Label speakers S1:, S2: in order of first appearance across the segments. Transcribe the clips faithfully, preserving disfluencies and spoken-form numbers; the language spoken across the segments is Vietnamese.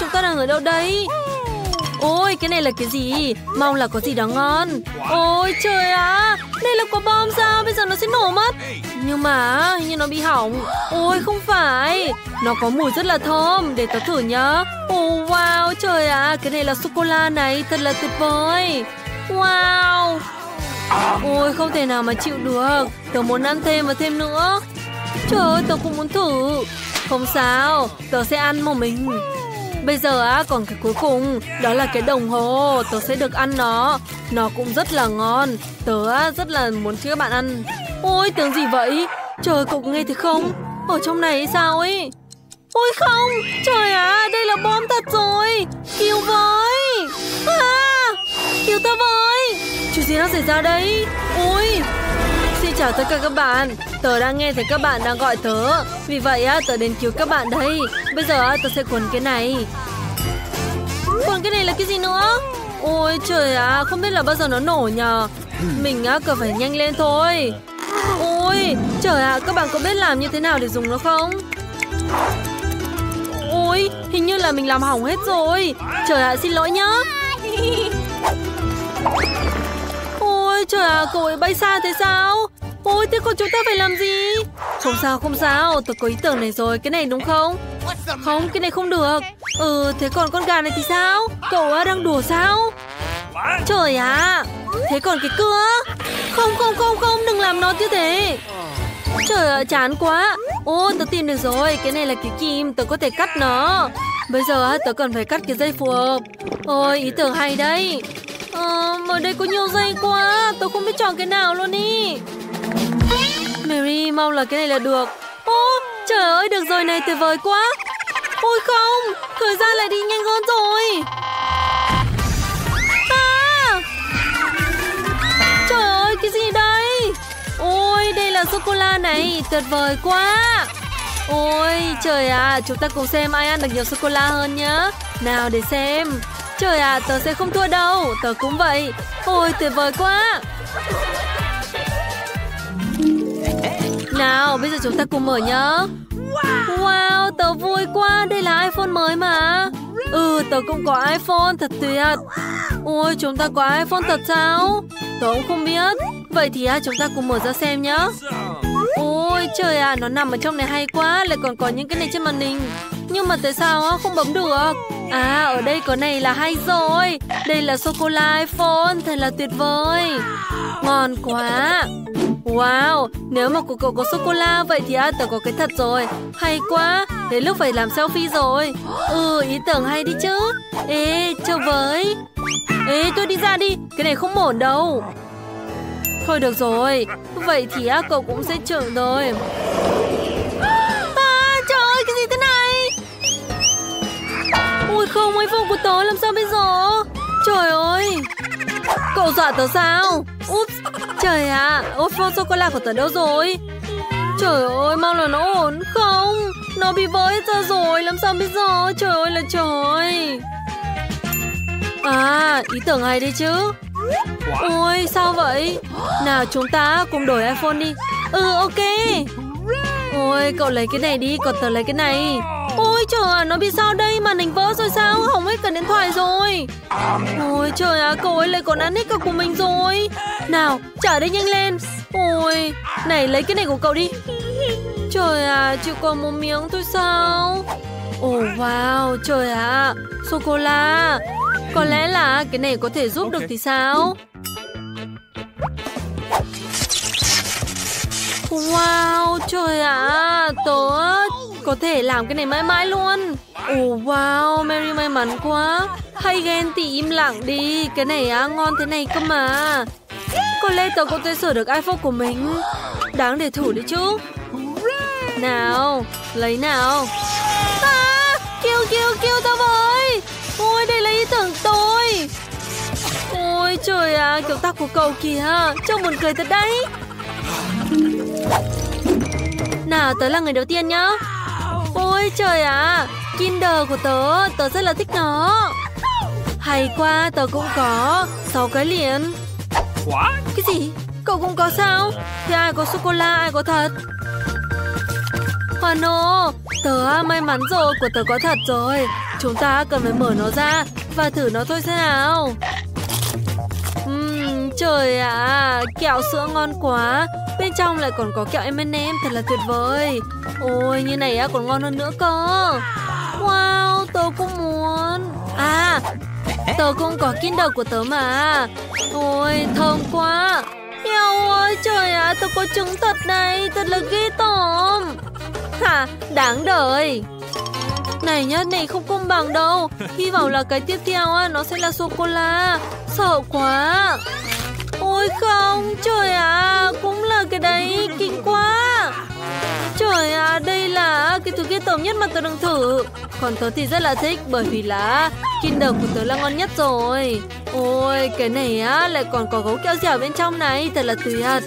S1: chúng ta đang ở đâu đấy? Ôi, cái này là cái gì? Mong là có gì đó ngon. Ôi trời ạ, đây là quả bom sao? Bây giờ nó sẽ nổ mất. Nhưng mà hình như nó bị hỏng. Ôi không phải, nó có mùi rất là thơm. Để tớ thử nhá. Oh wow, trời ạ, cái này là sô-cô-la này. Thật là tuyệt vời. Wow. Ôi không thể nào mà chịu được. Tớ muốn ăn thêm và thêm nữa. Trời ơi, tớ cũng muốn thử. Không sao, tớ sẽ ăn một mình. Bây giờ á, còn cái cuối cùng, đó là cái đồng hồ. Tớ sẽ được ăn nó. Nó cũng rất là ngon. Tớ á, rất là muốn cho các bạn ăn. Ôi, tiếng gì vậy? Trời, cậu có nghe thấy không? Ở trong này hay sao ấy? Ôi không, trời ạ, đây là bom thật rồi. Cứu với. À, cứu tớ với. Chuyện gì đang xảy ra đấy? Ôi, xin chào tất cả các bạn. Tớ đang nghe thấy các bạn đang gọi tớ. Vì vậy á, tớ đến cứu các bạn đây. Bây giờ á, tớ sẽ quấn cái này. Còn cái này là cái gì nữa? Ôi trời ạ, không biết là bao giờ nó nổ nhờ. Mình á, cần phải nhanh lên thôi. Ôi trời ạ, các bạn có biết làm như thế nào để dùng nó không? Ôi, hình như là mình làm hỏng hết rồi. Trời ạ, xin lỗi nhá. Ôi trời ạ, cậu ấy bay xa thế sao? Ôi, thế còn chúng ta phải làm gì? Không sao, không sao, tôi có ý tưởng này rồi. Cái này đúng không? Không, cái này không được. Ừ, thế còn con gà này thì sao? Cậu á, đang đùa sao? Trời ạ, thế còn cái cưa? Không, không, không, không, đừng làm nó như thế. Trời ơi, chán quá. Ô, tớ tìm được rồi. Cái này là cái kim, tớ có thể cắt nó. Bây giờ tớ cần phải cắt cái dây phù hợp. Ôi, ý tưởng hay đấy. Ờ, ở đây có nhiều dây quá. Tớ không biết chọn cái nào luôn ý. Mary, mong là cái này là được. Ô, trời ơi, được rồi này, tuyệt vời quá. Ôi không, thời gian lại đi nhanh hơn rồi. À, trời ơi, cái gì đây? Ôi, đây là sô-cô-la này, tuyệt vời quá. Ôi, trời à, chúng ta cùng xem ai ăn được nhiều sô-cô-la hơn nhá. Nào để xem. Trời à, tớ sẽ không thua đâu, tớ cũng vậy. Ôi, tuyệt vời quá. Nào, bây giờ chúng ta cùng mở nhá. Wow, tớ vui quá, đây là iPhone mới mà. Ừ, tớ cũng có iPhone, thật tuyệt. Ôi, chúng ta có iPhone thật sao? Tớ cũng không biết. Vậy thì chúng ta cùng mở ra xem nhá. Ôi, trời à, nó nằm ở trong này hay quá. Lại còn có những cái này trên màn hình. Nhưng mà tại sao không bấm được? À, ở đây có này là hay rồi. Đây là sô-cô-la iPhone, thật là tuyệt vời. Ngon quá. Wow, nếu mà của cậu có sô-cô-la, vậy thì à, tớ có cái thật rồi. Hay quá, đến lúc phải làm selfie rồi. Ừ, ý tưởng hay đi chứ. Ê, chơi với. Ê, tôi đi ra đi, cái này không ổn đâu. Thôi được rồi, vậy thì à, cậu cũng sẽ trưởng rồi. À, trời ơi, cái gì thế này? Ôi không, iPhone của tớ làm sao bây giờ? Trời ơi, cậu dọa tớ sao? Úp, trời ạ, à, iPhone sô-cô-la của tớ đâu rồi? Trời ơi, mong là nó ổn. Không, nó bị vỡ hết ra rồi, làm sao bây giờ? Trời ơi là trời. À, ý tưởng hay đấy chứ. Ôi, sao vậy? Nào, chúng ta cùng đổi iPhone đi. Ừ, ok. Ôi, cậu lấy cái này đi, còn tớ lấy cái này. Ôi trời ơi, nó bị sao đây? Màn hình vỡ rồi sao? Hỏng hết cả điện thoại rồi. Ôi trời ơi, cậu ấy lại còn ăn hết cả của mình rồi. Nào, trả đây nhanh lên. Ôi, này lấy cái này của cậu đi. Trời à, chỉ còn một miếng thôi sao? Ồ wow, trời ạ, sô-cô-la. Có lẽ là cái này có thể giúp được thì sao? Wow, trời ạ, tớ có thể làm cái này mãi mãi luôn. Ồ wow, Mary may mắn quá. Hay ghen thì im lặng đi. Cái này á, ngon thế này cơ mà. Có lẽ tớ có thể sửa được iPhone của mình. Đáng để thử đấy chứ. Nào, lấy nào. À, kêu kêu kêu tao với. Ôi, đây là ý tưởng tôi. Ôi trời ạ, kiểu tóc của cậu kìa, trông buồn cười thật đấy. Nào, tớ là người đầu tiên nhá. Ôi trời ạ, Kinder của tớ, tớ rất là thích nó. Hay quá, tớ cũng có sáu cái liền. Cái gì? Cậu cũng có sao? Thì ai có sô-cô-la, ai có thật? Hoano, tớ may mắn rồi, của tớ có thật rồi. Chúng ta cần phải mở nó ra và thử nó thôi xem nào. Uhm, trời ạ, à, kẹo sữa ngon quá. Bên trong lại còn có kẹo em and em, thật là tuyệt vời. Ôi, như này á còn ngon hơn nữa cơ. Wow, tớ cũng muốn. À, tớ cũng có Kinder của tớ mà. Ôi, thơm quá. Eo ơi, trời ạ, à, tớ có trứng thật này, thật là ghê tởm. Hả, đáng đời. Này nhá, này không công bằng đâu. Hy vọng là cái tiếp theo á, nó sẽ là sô-cô-la. Sợ quá. Ôi không, trời ạ, à, cũng là cái đấy, kinh quá. Trời ạ, à, đây là cái thứ ghê tởm nhất mà tớ đang thử. Còn tớ thì rất là thích bởi vì là Kinder của tớ là ngon nhất rồi. Ôi, cái này á, lại còn có gấu kẹo dẻo bên trong này, thật là tuyệt.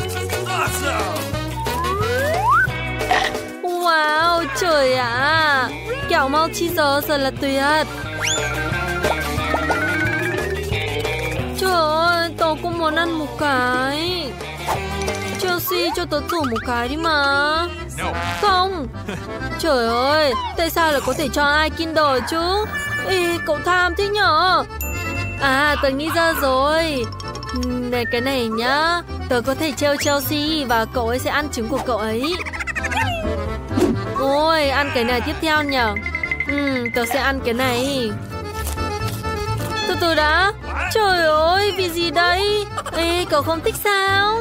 S1: Wow, trời ạ, à, kẹo Malteser thật là tuyệt. Trời ơi, tớ cũng muốn ăn một cái. Chelsea, cho tớ thử một cái đi mà. Không. Trời ơi, tại sao lại có thể cho ai Kinder chứ? Ê, cậu tham thế nhở? À, tớ nghĩ ra rồi. Này, cái này nhá, tớ có thể trêu Chelsea và cậu ấy sẽ ăn trứng của cậu ấy. Ôi, ăn cái này tiếp theo nhở? Ừ, tớ sẽ ăn cái này. Từ từ đã. Trời ơi, vì gì đây? Ê, cậu không thích sao?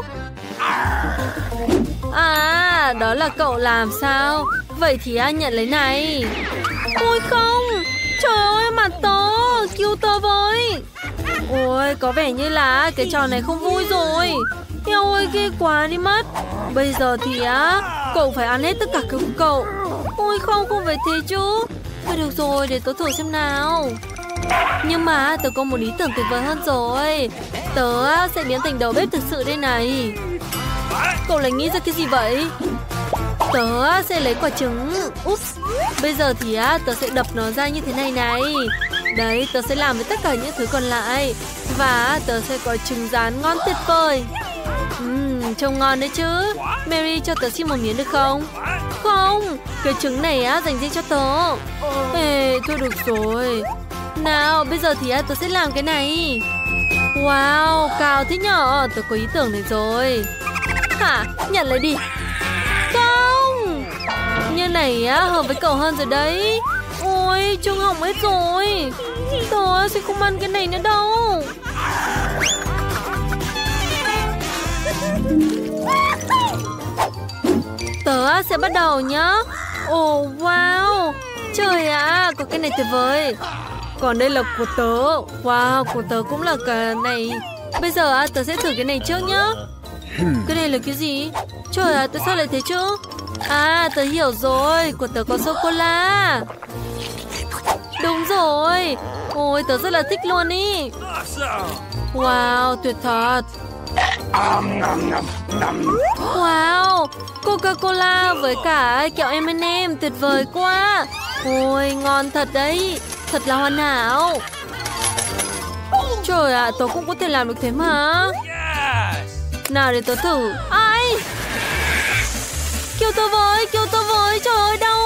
S1: À, đó là cậu làm sao? Vậy thì anh nhận lấy này. Ôi không. Trời ơi, mặt tớ, cứu tớ với. Ôi, có vẻ như là cái trò này không vui rồi. Eo ơi, ghê quá đi mất. Bây giờ thì á, cậu phải ăn hết tất cả cái của cậu. Ôi không, không phải thế chứ. Thôi được rồi, để tớ thử xem nào. Nhưng mà tớ có một ý tưởng tuyệt vời hơn rồi. Tớ sẽ biến thành đầu bếp thực sự đây này. Cậu lại nghĩ ra cái gì vậy? Tớ sẽ lấy quả trứng. Ups. Bây giờ thì á, tớ sẽ đập nó ra như thế này này. Đấy, tớ sẽ làm với tất cả những thứ còn lại. Và tớ sẽ có trứng rán ngon tuyệt vời. Uhm, trông ngon đấy chứ. Mary, cho tớ xin một miếng được không? Không, cái trứng này á dành riêng cho tớ. Ê, thôi được rồi. Nào, bây giờ thì á, tớ sẽ làm cái này. Wow, cao thế nhở. Tớ có ý tưởng này rồi. Hả, nhận lấy đi. Không, như này á, hợp với cậu hơn rồi đấy. Ôi, trông hỏng hết rồi. Tớ sẽ không ăn cái này nữa đâu. Tớ sẽ bắt đầu nhá. Ồ, oh, wow. Trời ạ, à, có cái này tuyệt vời. Còn đây là của tớ. Wow, của tớ cũng là cái này. Bây giờ à, tớ sẽ thử cái này trước nhá. Cái này là cái gì? Trời ạ, à, tại sao lại thế chứ? À, tớ hiểu rồi. Của tớ có sô-cô-la. Đúng rồi. Ôi, tớ rất là thích luôn ý. Wow, tuyệt thật. Wow, Coca-Cola với cả kẹo em and em, tuyệt vời quá. Ôi, ngon thật đấy. Thật là hoàn hảo. Trời ạ, à, tớ cũng có thể làm được thế mà. Nào để tớ thử. Ai? Kêu tớ với, kêu tớ với. Trời ơi, đau.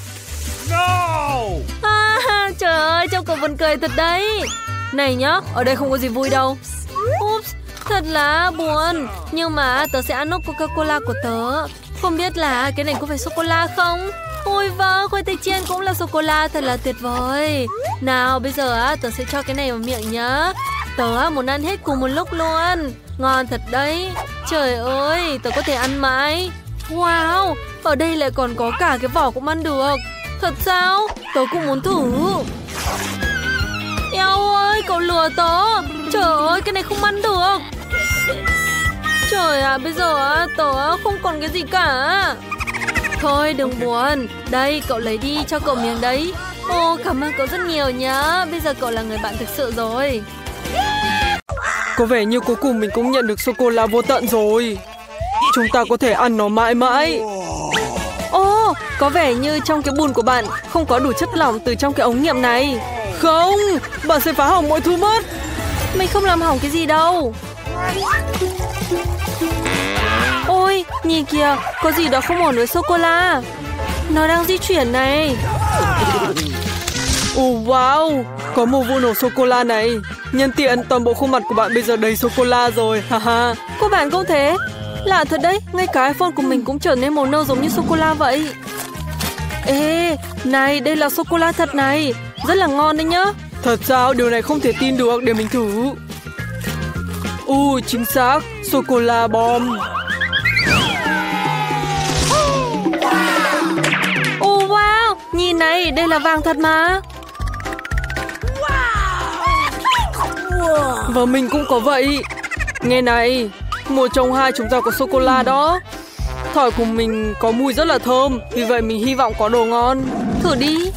S1: À, trời ơi, trông cậu buồn cười thật đấy. Này nhá, ở đây không có gì vui đâu. Oops, thật là buồn. Nhưng mà tớ sẽ ăn nốt Coca-Cola của tớ. Không biết là cái này có phải sô-cô-la không? Ôi vâng, khoai tây chiên cũng là sô-cô-la, thật là tuyệt vời. Nào, bây giờ á, tớ sẽ cho cái này vào miệng nhá. Tớ muốn ăn hết cùng một lúc luôn. Ngon thật đấy. Trời ơi, tớ có thể ăn mãi. Wow, ở đây lại còn có cả cái vỏ cũng ăn được. Thật sao? Tớ cũng muốn thử. Eo ơi, cậu lừa tớ. Trời ơi, cái này không ăn được. Trời ạ, à, bây giờ á, tớ không còn cái gì cả. Thôi đừng buồn. Đây, cậu lấy đi, cho cậu miếng đấy. Ô, cảm ơn cậu rất nhiều nhá. Bây giờ cậu là người bạn thực sự rồi.
S2: Có vẻ như cuối cùng mình cũng nhận được sô-cô-la vô tận rồi. Chúng ta có thể ăn nó mãi mãi.
S1: Ô, có vẻ như trong cái bùn của bạn không có đủ chất lỏng từ trong cái ống nghiệm này.
S2: Không, bạn sẽ phá hỏng mọi thứ mất.
S1: Mình không làm hỏng cái gì đâu. Ôi, nhìn kìa, có gì đó không ổn với sô-cô-la. Nó đang di chuyển này.
S2: Ồ wow, có một vụ nổ sô-cô-la này. Nhân tiện toàn bộ khuôn mặt của bạn bây giờ đầy sô-cô-la rồi, haha.
S1: Cô bạn cũng thế. Lạ thật đấy, ngay cả iPhone của mình cũng trở nên màu nâu giống như sô-cô-la vậy. Ê, này, đây là sô-cô-la thật này. Rất là ngon đấy nhá.
S2: Thật sao? Điều này không thể tin được, để mình thử. Ồ, chính xác, sô-cô-la bom.
S1: Ồ wow, nhìn này, đây là vàng thật mà.
S2: Và mình cũng có vậy. Nghe này, một trong hai chúng ta có sô-cô-la đó. Thỏi của mình có mùi rất là thơm, vì vậy mình hy vọng có đồ ngon.
S1: Thử đi.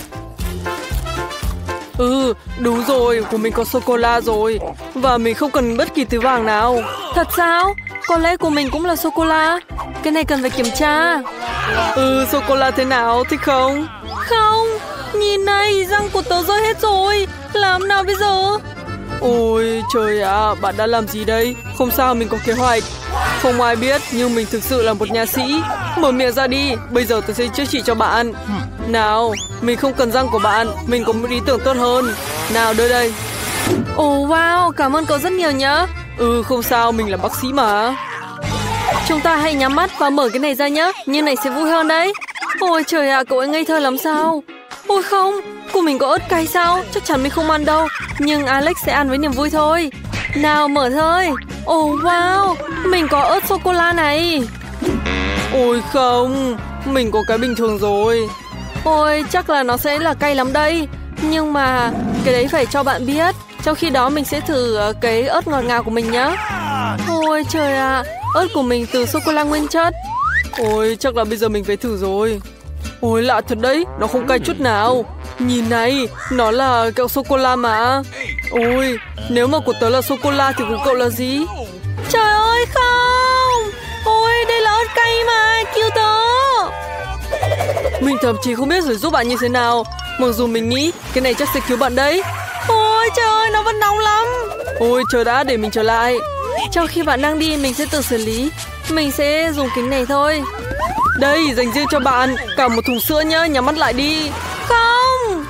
S2: Ừ, đúng rồi, của mình có sô-cô-la rồi. Và mình không cần bất kỳ thứ vàng nào.
S1: Thật sao? Có lẽ của mình cũng là sô-cô-la. Cái này cần phải kiểm tra.
S2: Ừ, sô-cô-la thế nào, thích không?
S1: Không, nhìn này, răng của tớ rơi hết rồi. Làm nào bây giờ?
S2: Ôi trời ạ, à, bạn đã làm gì đây? Không sao, mình có kế hoạch. Không ai biết, nhưng mình thực sự là một nha sĩ. Mở miệng ra đi, bây giờ tôi sẽ chữa trị cho bạn. Nào, mình không cần răng của bạn, mình có một ý tưởng tốt hơn. Nào, đưa đây.
S1: Ồ wow, cảm ơn cậu rất nhiều nhá.
S2: Ừ, không sao, mình là bác sĩ mà.
S1: Chúng ta hãy nhắm mắt và mở cái này ra nhé. Như này sẽ vui hơn đấy. Ôi trời ạ, à, cậu ấy ngây thơ lắm sao? Ôi không, của mình có ớt cay sao? Chắc chắn mình không ăn đâu. Nhưng Alex sẽ ăn với niềm vui thôi. Nào, mở thôi. Ồ wow, mình có ớt sô-cô-la này.
S2: Ôi không, mình có cái bình thường rồi.
S1: Ôi, chắc là nó sẽ là cay lắm đây. Nhưng mà cái đấy phải cho bạn biết. Trong khi đó mình sẽ thử cái ớt ngọt ngào của mình nhé. Ôi trời ạ, à, ớt của mình từ sô-cô-la nguyên chất.
S2: Ôi, chắc là bây giờ mình phải thử rồi. Ôi, lạ thật đấy, nó không cay chút nào. Nhìn này, nó là kẹo sô-cô-la mà. Ôi, nếu mà của tớ là sô-cô-la thì của cậu là gì?
S1: Trời ơi không. Ôi, đây là ớt cay mà, cứu tớ.
S2: Mình thậm chí không biết phải giúp bạn như thế nào. Mặc dù mình nghĩ cái này chắc sẽ cứu bạn đấy.
S1: Ôi trời ơi, nó vẫn nóng lắm.
S2: Ôi chờ đã, để mình trở lại.
S1: Trong khi bạn đang đi, mình sẽ tự xử lý. Mình sẽ dùng kính này thôi.
S2: Đây, dành riêng cho bạn. Cả một thùng sữa nhá, nhắm mắt lại đi.
S1: Không,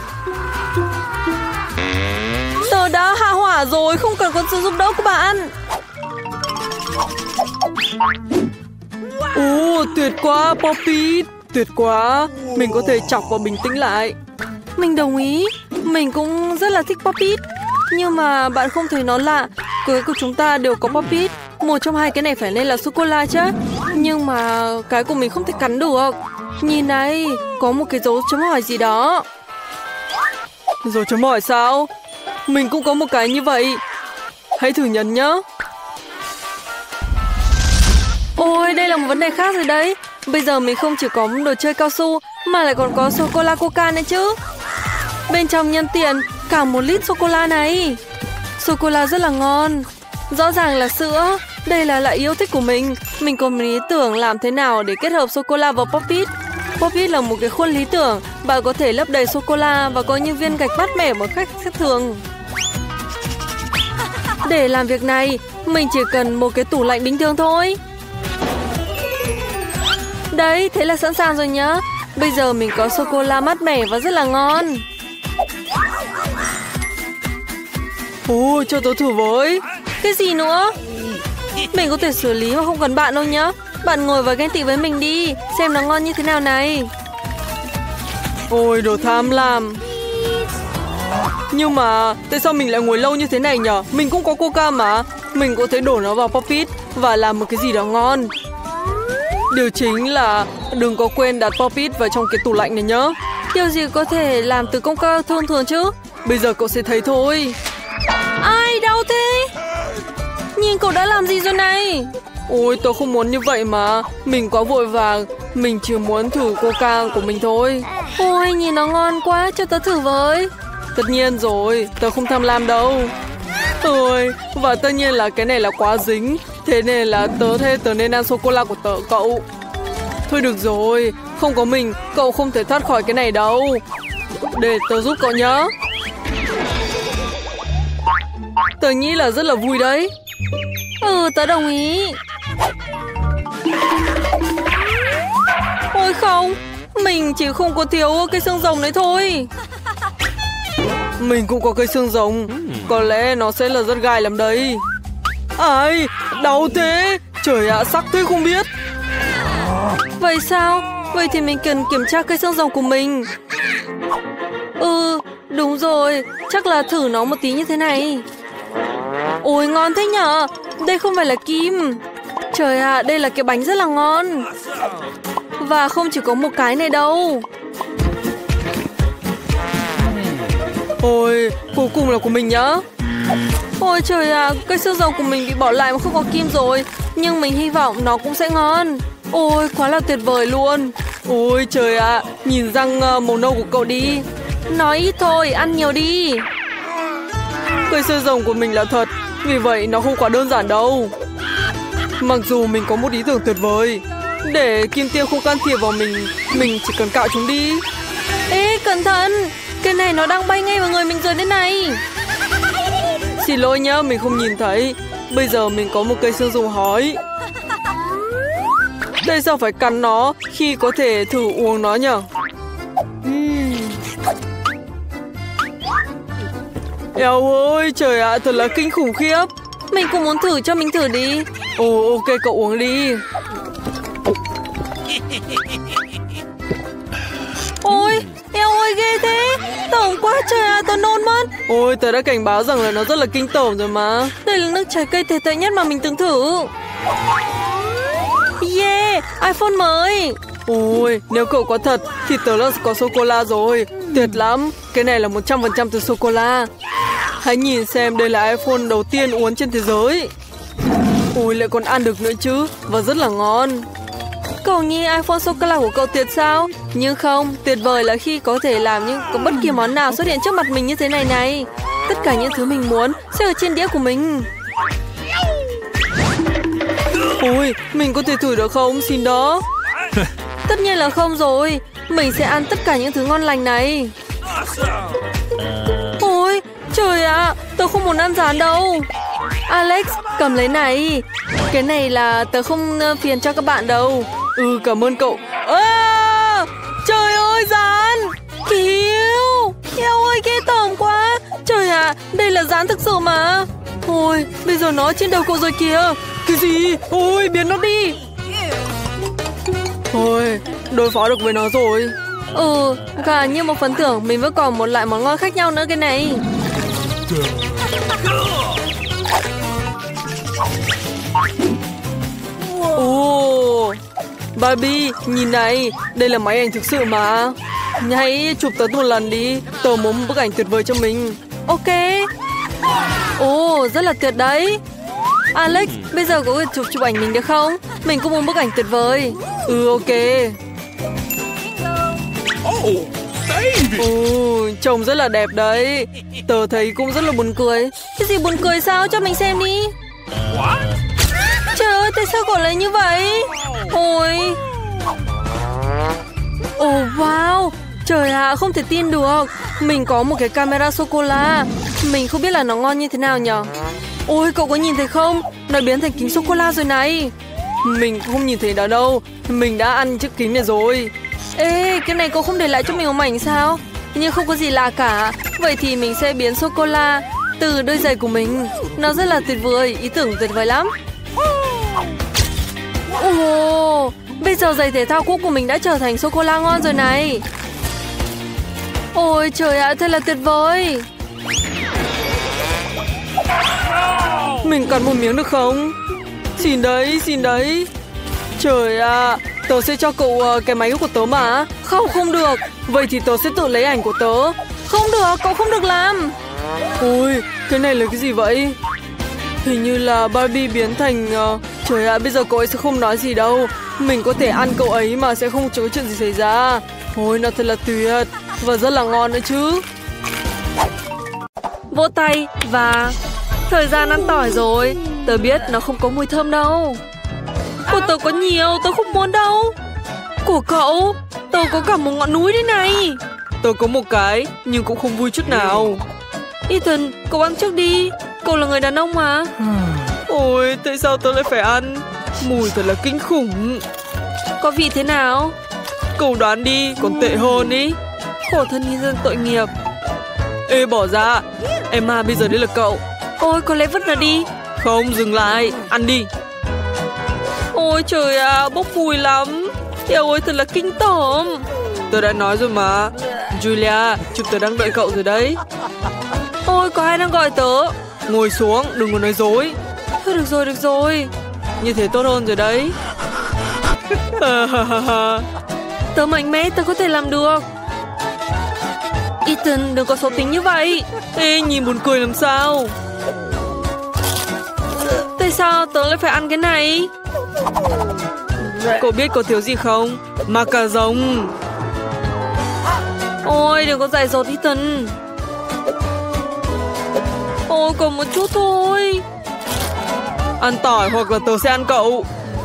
S1: tớ đã hạ hỏa rồi, không cần có sự giúp đỡ của bạn.
S2: Ồ, tuyệt quá, Poppy. Tuyệt quá, mình có thể chọc và bình tĩnh lại.
S1: Mình đồng ý, mình cũng rất là thích Pop-It. Nhưng mà bạn không thấy nó lạ. Cưới của chúng ta đều có Pop-It. Một trong hai cái này phải nên là sô-cô-la chứ. Nhưng mà cái của mình không thể cắn được. Nhìn này, có một cái dấu chấm hỏi gì đó.
S2: Dấu chấm hỏi sao? Mình cũng có một cái như vậy. Hãy thử nhấn nhá.
S1: Ôi, đây là một vấn đề khác rồi đấy. Bây giờ mình không chỉ có đồ chơi cao su mà lại còn có sô-cô-la Coca nữa chứ. Bên trong nhân tiện cả một lít sô-cô-la này. Sô-cô-la rất là ngon. Rõ ràng là sữa. Đây là loại yêu thích của mình. Mình có một ý tưởng làm thế nào để kết hợp sô-cô-la và Pop-It. Pop-It là một cái khuôn lý tưởng. Bạn có thể lấp đầy sô-cô-la và có những viên gạch mát mẻ một cách khác thường. Để làm việc này, mình chỉ cần một cái tủ lạnh bình thường thôi. Đấy, thế là sẵn sàng rồi nhá. Bây giờ mình có sô-cô-la mát mẻ và rất là ngon.
S2: Ồ, cho tớ thử với.
S1: Cái gì nữa? Mình có thể xử lý mà không cần bạn đâu nhá. Bạn ngồi và ghen tị với mình đi. Xem nó ngon như thế nào này.
S2: Ôi, đồ tham lam. Nhưng mà tại sao mình lại ngồi lâu như thế này nhở? Mình cũng có Coca mà. Mình có thể đổ nó vào Pop-It và làm một cái gì đó ngon. Điều chính là đừng có quên đặt Pop-It vào trong cái tủ lạnh này nhá.
S1: Điều gì có thể làm từ Coca thông thường chứ?
S2: Bây giờ cậu sẽ thấy thôi.
S1: Ai, đau thế? Nhìn cậu đã làm gì rồi này?
S2: Ôi, tớ không muốn như vậy mà. Mình quá vội vàng. Mình chỉ muốn thử Coca của mình thôi.
S1: Ôi, nhìn nó ngon quá, cho tớ thử với.
S2: Tất nhiên rồi, tớ không tham lam đâu. Ôi, và tất nhiên là cái này là quá dính. Thế nên là tớ thế tớ nên ăn sô-cô-la của tớ cậu. Thôi được rồi, không có mình, cậu không thể thoát khỏi cái này đâu. Để tớ giúp cậu nhá. Tớ nghĩ là rất là vui đấy.
S1: Ừ, tớ đồng ý. Ôi không, mình chỉ không có thiếu cái xương rồng đấy thôi.
S2: Mình cũng có cây xương rồng. Có lẽ nó sẽ là rất gai lắm đấy. Ai, đau thế. Trời ạ, sắc thế không biết.
S1: Vậy sao? Vậy thì mình cần kiểm tra cây xương rồng của mình. Ừ, đúng rồi. Chắc là thử nó một tí như thế này. Ôi, ngon thế nhở. Đây không phải là kim. Trời ạ, à, đây là cái bánh rất là ngon. Và không chỉ có một cái này đâu.
S2: Ôi, cuối cùng là của mình nhá.
S1: Ôi trời ạ, à, cây xương rồng của mình bị bỏ lại mà không có kim rồi. Nhưng mình hy vọng nó cũng sẽ ngon. Ôi, quá là tuyệt vời luôn.
S2: Ôi trời ạ, à, nhìn răng màu nâu của cậu đi.
S1: Nói ít thôi, ăn nhiều đi.
S2: Cây xương rồng của mình là thật, vì vậy nó không quá đơn giản đâu. Mặc dù mình có một ý tưởng tuyệt vời. Để kim tiêu không can thiệp vào mình, mình chỉ cần cạo chúng đi.
S1: Ê, cẩn thận. Cái này nó đang bay ngay vào người mình rồi đây này.
S2: Xin lỗi nhá, mình không nhìn thấy. Bây giờ mình có một cây xương rồng hói. Tại sao phải cắn nó khi có thể thử uống nó nhở?
S1: uhm.
S2: Eo ơi, trời ạ, à, thật là kinh khủng khiếp.
S1: Mình cũng muốn thử, cho mình thử đi.
S2: Ồ, ok, cậu uống đi.
S1: Ôi, eo ơi, ghê thế. Tởm quá trời ạ, à, tớ nôn mất.
S2: Ôi, tớ đã cảnh báo rằng là nó rất là kinh tởm rồi mà.
S1: Đây là nước trái cây tệ tệ nhất mà mình từng thử. Yeah, iPhone mới.
S2: Ôi, nếu cậu có thật thì tớ là có sô-cô-la rồi. Tuyệt lắm, cái này là một trăm phần trăm từ sô-cô-la. Hãy nhìn xem, đây là iPhone đầu tiên uốn trên thế giới. Ôi, lại còn ăn được nữa chứ. Và rất là ngon.
S1: Cậu nghĩ iPhone sô-cô-la của cậu tuyệt sao? Nhưng không, tuyệt vời là khi có thể làm những có bất kỳ món nào xuất hiện trước mặt mình như thế này này. Tất cả những thứ mình muốn sẽ ở trên đĩa của mình.
S2: Ôi, mình có thể thử được không? Xin đó.
S1: Tất nhiên là không rồi. Mình sẽ ăn tất cả những thứ ngon lành này. Ôi, trời ạ, à, tớ không muốn ăn rán đâu. Alex, cầm lấy này. Cái này là tớ không phiền cho các bạn đâu.
S2: Ừ, cảm ơn cậu. À, trời ơi, rán.
S1: Cứu. Eo ơi, ghê tởm quá. Trời ạ, à, đây là rán thực sự mà.
S2: Ôi, bây giờ nó trên đầu cậu rồi kìa. Cái gì? Ôi, biến nó đi. Thôi, đối phó được với nó rồi.
S1: Ừ, và như một phần thưởng mình vẫn còn một loại món ngon khác nhau nữa cái này.
S2: Ồ, oh, Barbie, nhìn này, đây là máy ảnh thực sự mà. Hãy chụp tớ một lần đi, tớ muốn một bức ảnh tuyệt vời cho mình.
S1: Ok. Ồ, oh, rất là tuyệt đấy. Alex, bây giờ có thể chụp chụp ảnh mình được không? Mình cũng muốn bức ảnh tuyệt vời.
S2: Ừ, ok. Ồ, oh, trông rất là đẹp đấy. Tớ thấy cũng rất là buồn cười.
S1: Cái gì buồn cười sao? Cho mình xem đi. Trời ơi, tại sao cậu lại như vậy? Ôi. Ồ, oh, wow. Trời ạ, à, không thể tin được. Mình có một cái camera sô-cô-la. Mình không biết là nó ngon như thế nào nhở. Ôi, cậu có nhìn thấy không? Nó biến thành kính sô-cô-la rồi này.
S2: Mình không nhìn thấy đó đâu. Mình đã ăn chiếc kính này rồi.
S1: Ê, cái này cậu không để lại cho mình một mảnh sao? Nhưng không có gì lạ cả. Vậy thì mình sẽ biến sô-cô-la từ đôi giày của mình. Nó rất là tuyệt vời, ý tưởng tuyệt vời lắm. Ồ, oh, bây giờ giày thể thao cũ của mình đã trở thành sô-cô-la ngon rồi này. Ôi trời ạ, thật là tuyệt vời.
S2: Mình cắn một miếng được không? Xin đấy, xin đấy. Trời ạ, à, tớ sẽ cho cậu uh, cái máy của tớ mà.
S1: Không, không được.
S2: Vậy thì tớ sẽ tự lấy ảnh của tớ.
S1: Không được, cậu không được làm.
S2: Ôi, cái này là cái gì vậy? Hình như là Barbie biến thành... Uh... Trời ạ, à, bây giờ cậu ấy sẽ không nói gì đâu. Mình có thể ăn cậu ấy mà sẽ không có chuyện gì xảy ra. Ôi, nó thật là tuyệt. Và rất là ngon nữa chứ.
S1: Vỗ tay và... Thời gian ăn tỏi rồi. Tớ biết nó không có mùi thơm đâu. Của tớ có nhiều, tớ không muốn đâu. Của cậu, tớ có cả một ngọn núi đây này.
S2: Tớ có một cái, nhưng cũng không vui chút nào.
S1: Ethan, cậu ăn trước đi. Cậu là người đàn ông mà.
S2: Ôi, tại sao tớ lại phải ăn? Mùi thật là kinh khủng.
S1: Có vị thế nào?
S2: Cậu đoán đi, còn tệ hơn ý.
S1: Khổ thân nhân dân tội nghiệp.
S2: Ê, bỏ ra. Emma, bây giờ đến lượt cậu.
S1: Ôi, có lẽ vứt nó đi.
S2: Không, dừng lại, ăn đi.
S1: Ôi trời à, bốc mùi lắm. Eo ơi, thật là kinh tởm.
S2: Tôi đã nói rồi mà. Julia, chúng tớ đang đợi cậu rồi đấy.
S1: Ôi, có ai đang gọi tớ.
S2: Ngồi xuống, đừng có nói dối.
S1: Thôi được rồi, được rồi.
S2: Như thế tốt hơn rồi đấy.
S1: Tớ mạnh mẽ, tớ có thể làm được. Ethan, đừng có xấu tính như vậy.
S2: Ê, nhìn buồn cười làm sao.
S1: Tại sao tớ lại phải ăn cái này?
S2: Cậu biết có thiếu gì không? Mà cà rồng.
S1: Ôi, đừng có dại dột Ethan. Ôi, còn một chút thôi.
S2: Ăn tỏi hoặc là tớ sẽ ăn cậu.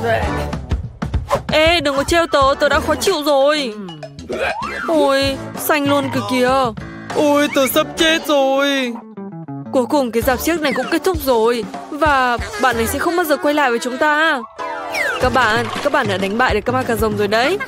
S1: Ê, đừng có trêu tớ, tớ đã khó chịu rồi. Ôi, xanh luôn kìa kìa.
S2: Ôi, tớ sắp chết rồi.
S1: Cuối cùng cái rạp xiếc này cũng kết thúc rồi. Và bạn ấy sẽ không bao giờ quay lại với chúng ta. Các bạn, các bạn đã đánh bại được ma cà rồng rồi đấy.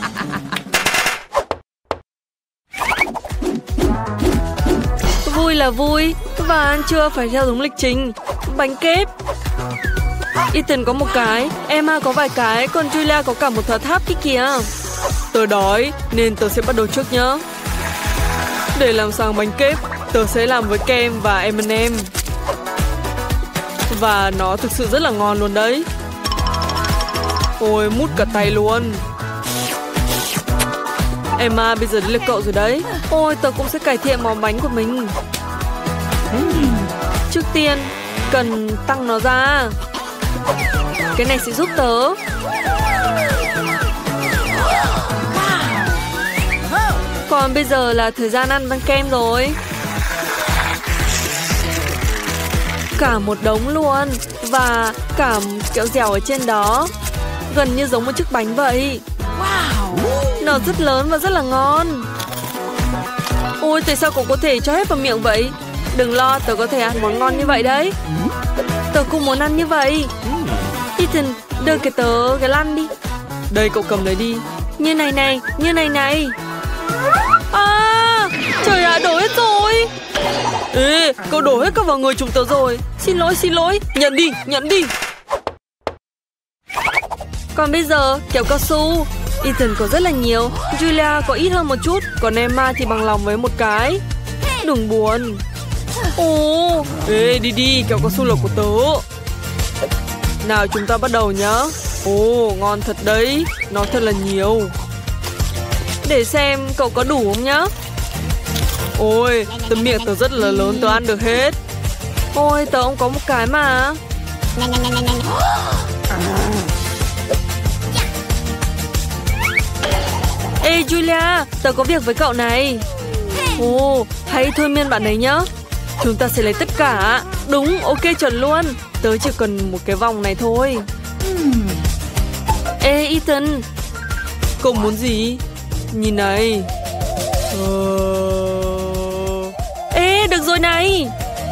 S1: Vui là vui, và ăn trưa phải theo đúng lịch trình. Bánh kép. Ethan có một cái, Emma có vài cái, còn Julia có cả một thợ tháp kia kìa.
S2: Tớ đói nên tớ sẽ bắt đầu trước nhá. Để làm sang bánh kép, tớ sẽ làm với kem và em and em. Và nó thực sự rất là ngon luôn đấy. Ôi, mút cả tay luôn. Emma, bây giờ đến lượt cậu rồi đấy.
S1: Ôi, tớ cũng sẽ cải thiện món bánh của mình. Trước tiên, cần tăng nó ra. Cái này sẽ giúp tớ. Còn bây giờ là thời gian ăn bánh kem rồi. Cả một đống luôn. Và cả kẹo dẻo ở trên đó. Gần như giống một chiếc bánh vậy. Nó rất lớn và rất là ngon. Ôi, tại sao cậu có thể cho hết vào miệng vậy? Đừng lo, tớ có thể ăn món ngon như vậy đấy. Tớ cũng muốn ăn như vậy. Ethan, đưa cái tớ cái lăn đi.
S2: Đây, cậu cầm lấy đi.
S1: Như này này, như này này. À, trời ạ, à, đổ hết rồi.
S2: Ê, cậu đổ hết cả vào người chúng tớ rồi.
S1: Xin lỗi, xin lỗi.
S2: Nhận đi, nhận đi.
S1: Còn bây giờ, kẹo cao su. Ethan có rất là nhiều, Julia có ít hơn một chút, còn Emma thì bằng lòng với một cái. Đừng buồn. Ồ,
S2: ê, đi đi, kẹo cao su là của tớ. Nào, chúng ta bắt đầu nhá. Ồ, ngon thật đấy. Nó thật là nhiều.
S1: Để xem cậu có đủ không nhá.
S2: Ôi, tớ miệng tớ rất là lớn, tớ ăn được hết.
S1: Ôi, tớ cũng có một cái mà. Ê Julia, tớ có việc với cậu này. Ồ, hãy thôi miên bạn ấy nhá. Chúng ta sẽ lấy tất cả. Đúng, ok chuẩn luôn. Tớ chỉ cần một cái vòng này thôi. Ê Ethan,
S2: cậu muốn gì? Nhìn này. Ờ...
S1: Ê, được rồi này.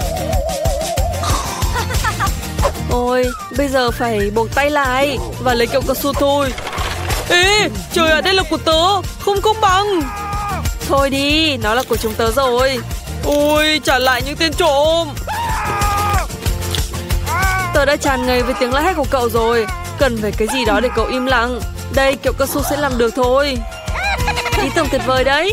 S1: Ôi, bây giờ phải buộc tay lại
S2: và lấy kẹo cao su thôi. Ê, trời ạ, à, đây là của tớ. Không công bằng.
S1: Thôi đi, nó là của chúng tớ rồi.
S2: Ôi, trả lại những tên trộm.
S1: Tớ đã tràn ngây với tiếng la hét của cậu rồi. Cần phải cái gì đó để cậu im lặng. Đây, kẹo cao su sẽ làm được thôi. Ý tưởng tuyệt vời đấy.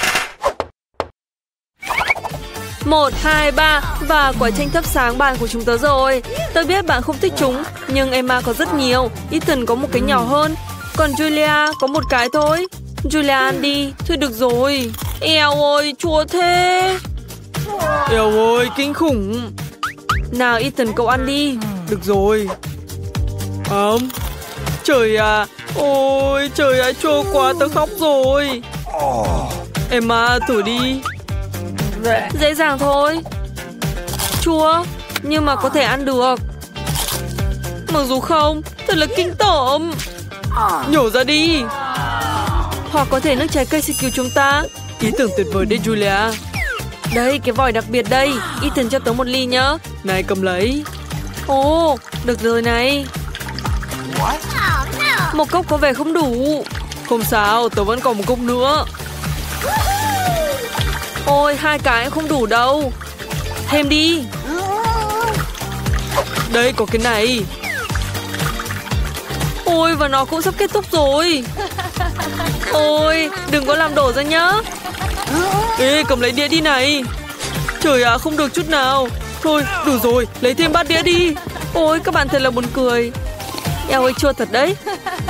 S1: Một, hai, ba. Và quả chanh thắp sáng bàn của chúng tớ rồi. Tôi biết bạn không thích chúng, nhưng Emma có rất nhiều. Ethan có một cái nhỏ hơn, còn Julia có một cái thôi. Julia ăn đi. Thôi được rồi. Eo ơi, chua thế.
S2: Eo ơi, kinh khủng.
S1: Nào Ethan, cậu ăn đi.
S2: Được rồi. Ấm. Trời à. Ôi, trời ơi, chua quá, tớ khóc rồi. Emma, thử đi.
S1: Dễ dàng thôi. Chua, nhưng mà có thể ăn được. Mặc dù không, thật là kinh tởm.
S2: Nhổ ra đi.
S1: Hoặc có thể nước trái cây sẽ cứu chúng ta.
S2: Ý tưởng tuyệt vời đấy Julia.
S1: Đây, cái vòi đặc biệt đây. Ethan cho tớ một ly nhá.
S2: Này, cầm lấy.
S1: Ồ, được rồi này. Một cốc có vẻ không đủ.
S2: Không sao, tớ vẫn còn một cốc nữa.
S1: Ôi, hai cái không đủ đâu. Thêm đi.
S2: Đây, có cái này.
S1: Ôi, và nó cũng sắp kết thúc rồi. Ôi, đừng có làm đổ ra nhá.
S2: Ê, cầm lấy đĩa đi này. Trời ạ, à, không được chút nào. Thôi, đủ rồi, lấy thêm bát đĩa đi.
S1: Ôi, các bạn thật là buồn cười. Eo ơi, chua thật đấy.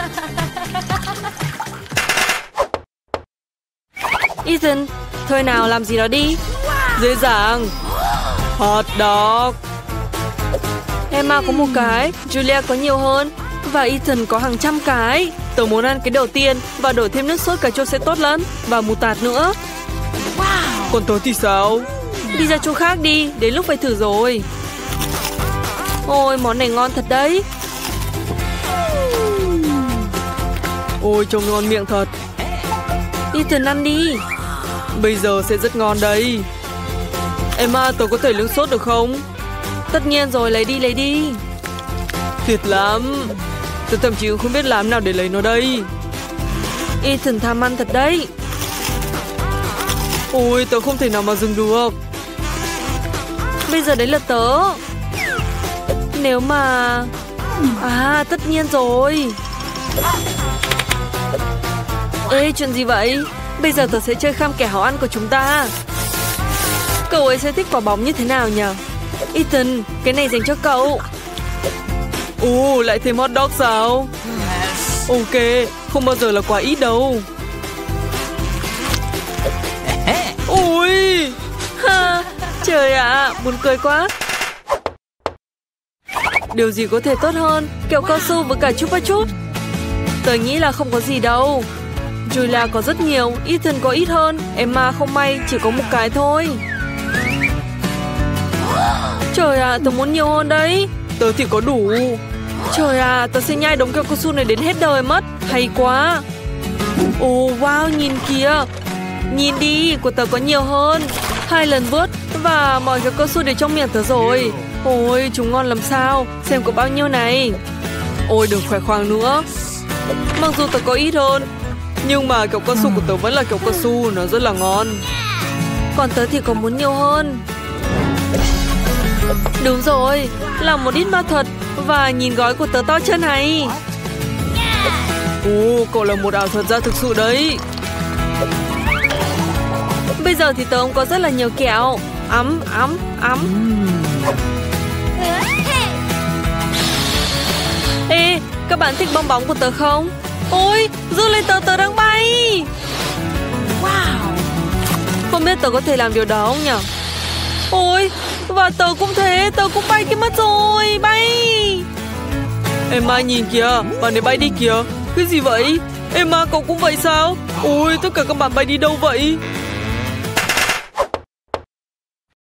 S1: Ethan, thôi nào làm gì đó đi.
S2: Dễ dàng. Hot dog.
S1: Emma có một cái, Julia có nhiều hơn, và Ethan có hàng trăm cái.
S2: Tớ muốn ăn cái đầu tiên và đổi thêm nước sốt cà chua sẽ tốt lắm.
S1: Và mù tạt nữa.
S2: Còn tớ thì sao?
S1: Đi ra chỗ khác đi, đến lúc phải thử rồi. Ôi, món này ngon thật đấy.
S2: Ôi, trông ngon miệng thật.
S1: Ethan ăn đi.
S2: Bây giờ sẽ rất ngon đấy. Emma, tớ có thể nước sốt được không?
S1: Tất nhiên rồi, lấy đi, lấy đi.
S2: Tuyệt lắm. Tớ thậm chí không biết làm nào để lấy nó đây.
S1: Ethan tham ăn thật đấy.
S2: Ôi, tớ không thể nào mà dừng được.
S1: Bây giờ đấy là tớ. Nếu mà... À, tất nhiên rồi. Ê, chuyện gì vậy? Bây giờ tớ sẽ chơi kham kẻ háo ăn của chúng ta. Cậu ấy sẽ thích quả bóng như thế nào nhỉ? Ethan, cái này dành cho cậu.
S2: Ồ, lại thêm hot dog sao? Ok, không bao giờ là quá ít đâu. Ôi,
S1: ha, trời ạ, à, buồn cười quá. Điều gì có thể tốt hơn kẹo cao su với cả chupa chup? Tớ nghĩ là không có gì đâu. Julia có rất nhiều, Ethan có ít hơn, Emma không may chỉ có một cái thôi. Trời ạ, à, tớ muốn nhiều hơn đấy.
S2: Tớ thì có đủ.
S1: Trời ạ, à, tớ sẽ nhai đống kẹo cao su này đến hết đời mất. Hay quá. Ồ, wow, nhìn kìa. Nhìn đi, của tớ có nhiều hơn. Hai lần vớt và mọi kẹo cao su đều trong miệng tớ rồi. Ôi, chúng ngon làm sao. Xem có bao nhiêu này.
S2: Ôi, đừng khoe khoang nữa.
S1: Mặc dù tớ có ít hơn,
S2: nhưng mà kẹo cao su của tớ vẫn là kẹo cao su, nó rất là ngon.
S1: Còn tớ thì có muốn nhiều hơn. Đúng rồi, làm một ít ma thuật. Và nhìn gói của tớ to chưa này.
S2: Ồ, cậu là một ảo thuật gia thực sự đấy.
S1: Bây giờ thì tớ cũng có rất là nhiều kẹo. Ấm, ấm, ấm. Ê, các bạn thích bong bóng của tớ không? Ôi, giơ lên tớ, tớ đang bay. Wow. Không biết tớ có thể làm điều đó không nhỉ? Ôi, và tớ cũng thế, tớ cũng bay kia mất rồi, bay.
S2: Emma nhìn kìa, bạn ấy bay đi kìa. Cái gì vậy? Emma, cậu cũng vậy sao? Ôi, tất cả các bạn bay đi đâu vậy?